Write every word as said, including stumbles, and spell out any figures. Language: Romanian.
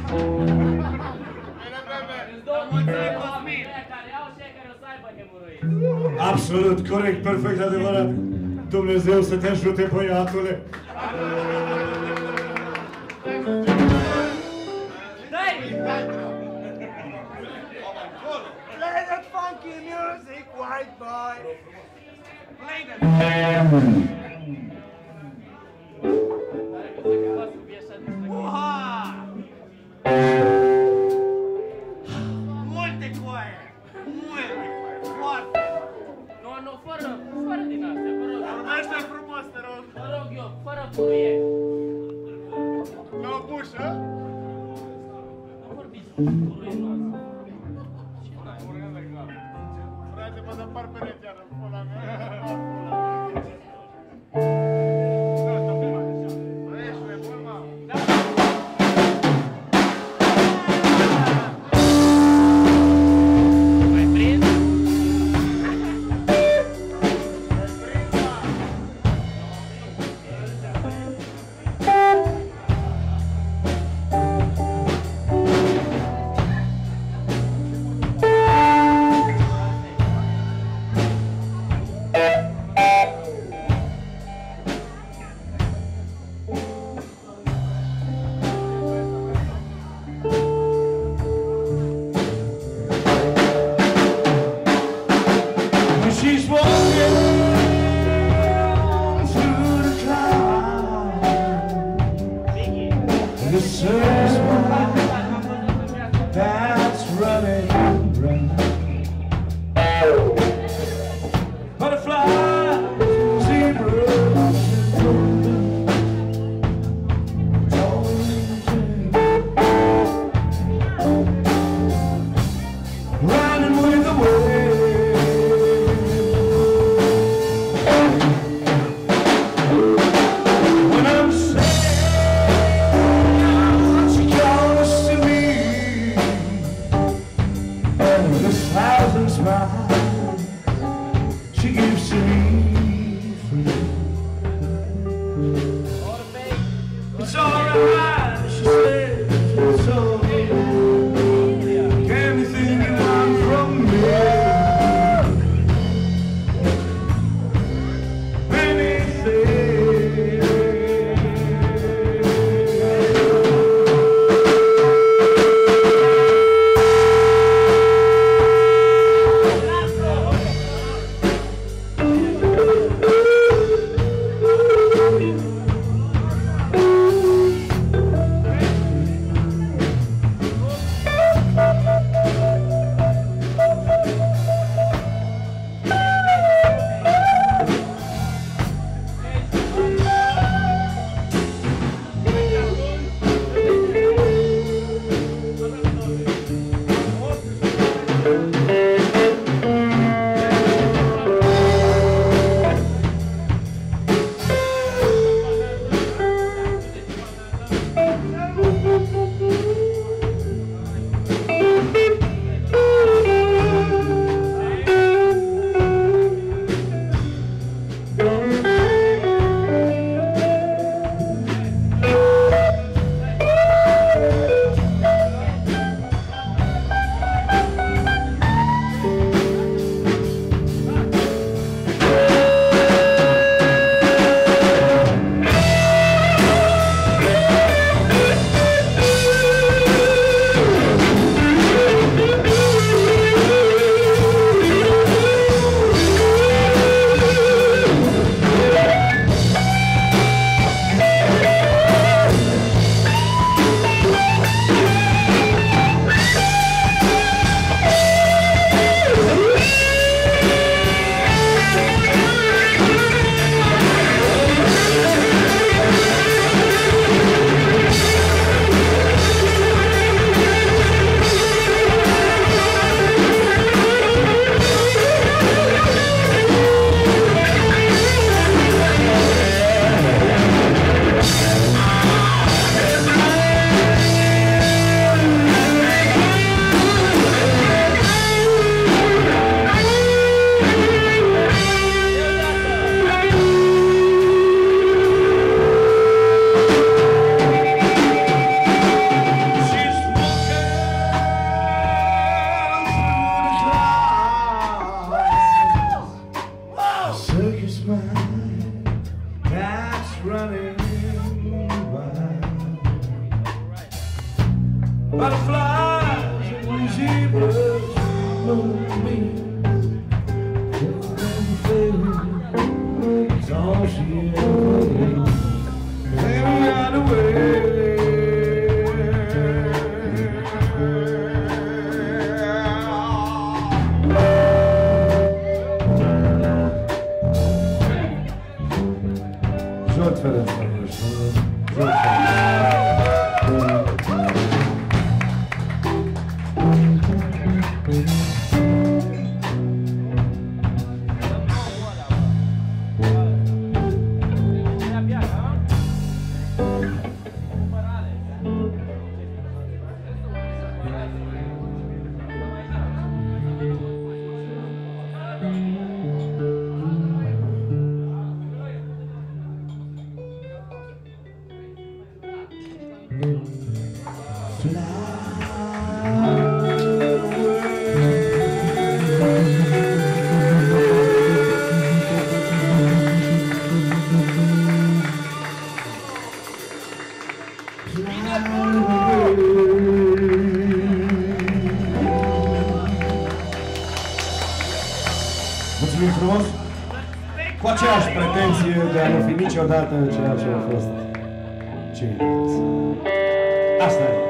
Absolut, corect, perfect, adevărat. Dumnezeu să te ajute, băiatule. Play that funky music, white boy. Play that. Uha! Multe coaie! Multe! Foarte! Nu, nu, fără, fără din astea, vă rog. Vorbește frumos, te rog. Vă rog eu, fără furie. La o bușă? Nu vorbiți cu furie noastră. Frate, mă dă par pereți iară, pula mea. She Butterflies and zebras know me. It's all she ever needs. Baby, out of the way. Zsolt Ferencz. Zsolt Mulțumim frumos! Cu aceeași pretenție de a nu fi niciodată ceea ce a fost ceilalți. Asta e.